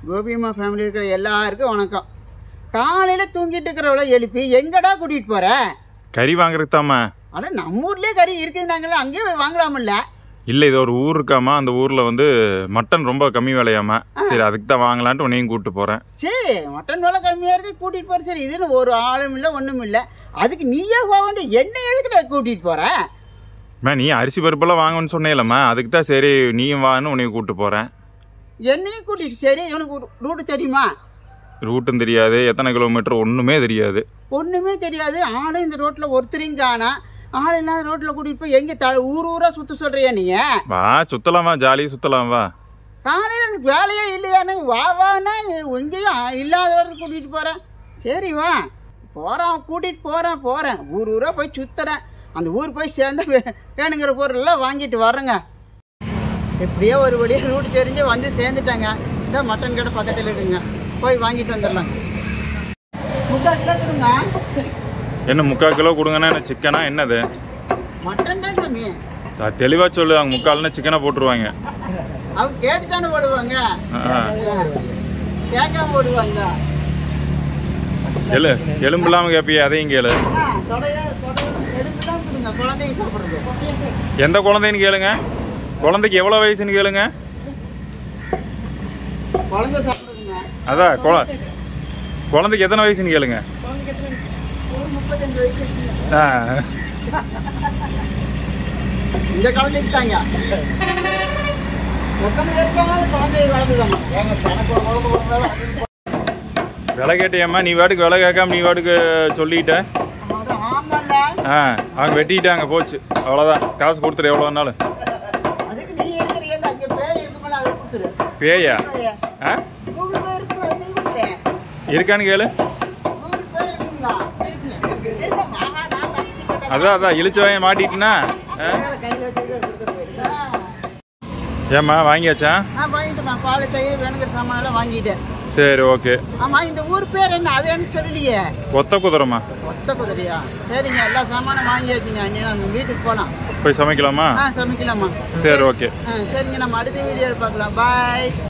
கோபியம்மா family இருக்கிற எல்லாருக்கும் வணக்கம். காலையில் தூங்கிட்டு இருக்கிறவளை எழுப்பி எங்கடா கூட்டிகிட்டு போகிற? கறி வாங்குறதுக்கு தாம்மா. அட நம்ம ஊர்லேயே கறி இருக்குதுனாங்களே, அங்கேயே போய் வாங்கலாமில்ல? இல்லை, இது ஒரு ஊர் இருக்காமா, அந்த ஊரில் வந்து மட்டன் ரொம்ப கம்மி விலையாமா. சரி, அதுக்கு தான் வாங்கலான்ட்டு உன்னையும் கூப்பிட்டு போகிறேன். சரி, மட்டன் விலை கம்மியாக இருக்கு, கூட்டிகிட்டு போகிறேன். சரி, இதுன்னு ஒரு ஆளும் இல்லை, ஒன்றும் இல்லை. அதுக்கு நீயே போக வேண்டிய, என்ன எதுக்கிட்ட கூட்டிகிட்டு போகிற? நீ அரிசி பருப்பெல்லாம் வாங்கன்னு சொன்னேலம்மா, அதுக்கு தான் சரி நீயும் வான்னு உன்னையும் கூப்பிட்டு போகிறேன். என்னையும் கூட்டிகிட்டு, சரி இவனுக்கு ரூட்டு தெரியுமா? ரூட்டும் தெரியாது, எத்தனை கிலோமீட்டர் ஒன்றுமே தெரியாது. ஒன்றுமே தெரியாது. ஆளும் இந்த ரோட்டில் ஒருத்தரையும் காணா. ஆள் இல்லாத ரோட்டில் கூட்டிகிட்டு போய் எங்கே ஊர் ஊராக சுற்ற சொல்கிறியா நீ? வா சுற்றலாம், வா ஜாலியாக சுற்றலாம், வா. காலையில் எனக்கு வேலையே இல்லையானு வாவானா எங்கேயும் இல்லாத இடத்துக்கு கூட்டிகிட்டு போகிறேன். சரி வா போகிறேன், கூட்டிகிட்டு போகிறேன் ஊர் ஊராக போய் சுற்றுறேன். அந்த ஊர் போய் சேர்ந்து வேணுங்கிற பொருளெல்லாம் வாங்கிட்டு வரேங்க. எப்படியோ ஒரு வழியாக ரூட் தெரிஞ்சு வந்து சேர்ந்துட்டாங்க. இந்த மட்டன் கடை பக்கத்தில் இருக்குங்க, போய் வாங்கிட்டு வந்துடலாங்க. 3/4 கிலோ கொடுங்க. என்ன 3/4 கிலோ கொடுங்கண்ணா? என்ன சிக்கனா என்னது? மட்டன் தான் சாமி. தெளிவாக சொல்லு, அவங்க 3/4னா சிக்கனை போட்டுருவாங்க. அவங்க கேட்டு தானே போடுவாங்க, கேட்காம போடுவாங்க. எலும்பு இல்லாமல் கேட்பிய, அதையும் கேளு. குழந்தைங்க சாப்பிடுறது. எந்த குழந்தைன்னு கேளுங்க. குழந்தைக்கு எவ்வளோ வயசுன்னு கேளுங்க. குழந்தை சாப்பிடுதுங்க. அதான் குழந்தைக்கு எத்தனை வயசுன்னு கேளுங்க. 35 வயசு. இந்த குழந்தைக்கு தாங்க. விலை கேட்டியம்மா, நீ வாட்டுக்கு விலை கேட்காம நீ வாட்டுக்கு சொல்லிட்ட. அவங்க வெட்டிட்டாங்க, போச்சு, அவ்வளோதான். காசு கொடுத்துரு, எவ்வளோ வேணாலும். பேயா? இருக்கான்னு கேளு. அதான் இழிச்சவன் மாட்டிட்டுனா. ஏம்மா வாங்கியாச்சா? பால் தயிர் வேணுங்கிற சாமான் வாங்கிட்டேன். சரி, ஓகே. ஆமா, இந்த ஊர் பேர் என்ன? அது என்ன சொல்லலையே. ஒத்த குதிரைமா. ஒத்த குதிரையா? சரிங்க, எல்லா சாமானும் வாங்கியாச்சுங்க. நம்ம வீட்டுக்கு போகலாம். போய் சமைக்கலாமா? சமைக்கலாமா? சரி, ஓகே. சரிங்க, நம்ம அடுத்த வீடியோவில் பார்க்கலாம். பாய்.